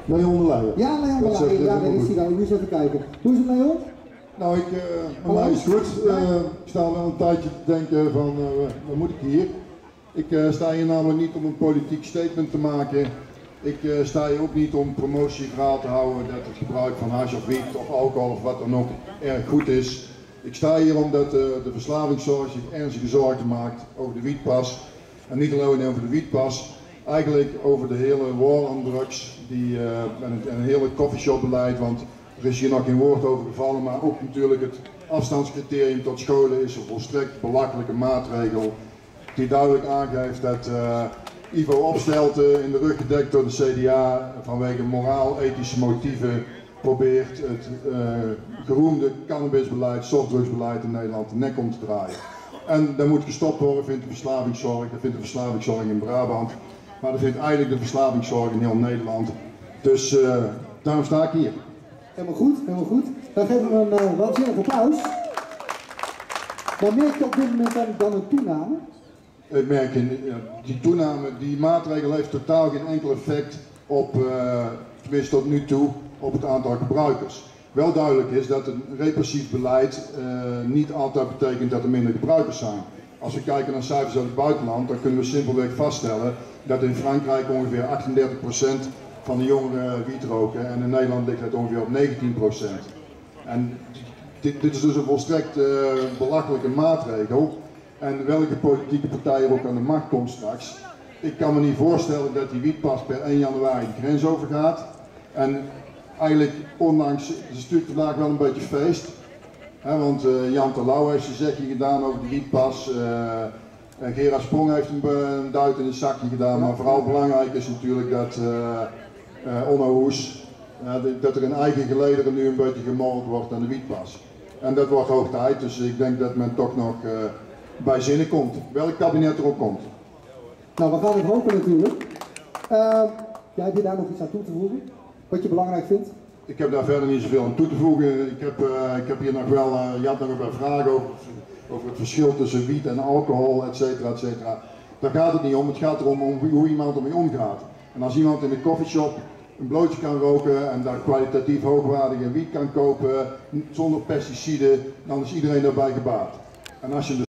Leon de Leijer. Ja, Leon de Leijer, ja, daar is hij dan. Ik moet eens even kijken. Hoe is het, Leon? Nou, met mij is het goed. Ik sta al een tijdje te denken van, wat moet ik hier? Ik sta hier namelijk niet om een politiek statement te maken. Ik sta hier ook niet om promotieverhaal te houden dat het gebruik van hash of wiet of alcohol of wat dan ook erg goed is. Ik sta hier omdat de verslavingszorg zich ernstige zorgen maakt over de wietpas. En niet alleen over de wietpas, eigenlijk over de hele war on drugs en een hele coffeeshopbeleid, want er is hier nog geen woord over gevallen, maar ook natuurlijk het afstandscriterium tot scholen is een volstrekt belachelijke maatregel die duidelijk aangeeft dat Ivo Opstelten, in de rug gedekt door de CDA vanwege moraal-ethische motieven, probeert het geroemde cannabisbeleid, softdrugsbeleid in Nederland de nek om te draaien. En dat moet gestopt worden, vindt de verslavingszorg, dat vindt de verslavingszorg in Brabant, maar dat vindt eigenlijk de verslavingszorg in heel Nederland. Dus daarom sta ik hier. Helemaal goed, helemaal goed. Dan geven we een waanzinnig applaus. Maar merk je op dit moment dan een toename? Ik merk die toename, die maatregel heeft totaal geen enkel effect op, tenminste tot nu toe, op het aantal gebruikers. Wel duidelijk is dat een repressief beleid niet altijd betekent dat er minder gebruikers zijn. Als we kijken naar cijfers uit het buitenland, dan kunnen we simpelweg vaststellen dat in Frankrijk ongeveer 38% van de jongeren wiet roken en in Nederland ligt het ongeveer op 19%. En dit is dus een volstrekt belachelijke maatregel. En welke politieke partij er ook aan de macht komt straks. Ik kan me niet voorstellen dat die wietpas per 1 januari de grens overgaat. En eigenlijk, ondanks, het is natuurlijk vandaag wel een beetje feest. Hè, want Jan Terlouw heeft zijn zegje gedaan over de wietpas. En Gerard Sprong heeft een duit in het zakje gedaan. Maar vooral belangrijk is natuurlijk dat Onno Hoes, dat er in eigen gelederen nu een beetje gemorreld wordt aan de wietpas. En dat wordt hoog tijd, dus ik denk dat men toch nog bij zinnen komt, welk kabinet er ook komt. Nou, we gaan het hopen natuurlijk. Heb je daar nog iets aan toe te voegen? Wat je belangrijk vindt? Ik heb daar verder niet zoveel aan toe te voegen. Ik heb hier nog wel, je had nog een paar vragen over het verschil tussen wiet en alcohol, et cetera, et cetera. Daar gaat het niet om, het gaat erom hoe iemand ermee omgaat. En als iemand in de coffeeshop een blootje kan roken en daar kwalitatief hoogwaardige wiet kan kopen, zonder pesticiden, dan is iedereen daarbij gebaat. En als je